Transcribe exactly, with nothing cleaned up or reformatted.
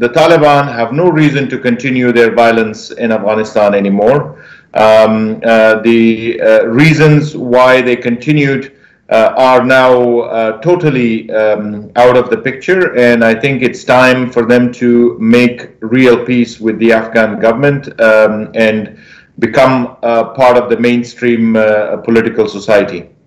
the Taliban have no reason to continue their violence in Afghanistan anymore. Um, uh, the uh, reasons why they continued uh, are now uh, totally um, out of the picture, and I think it's time for them to make real peace with the Afghan government um, and become uh, part of the mainstream uh, political society.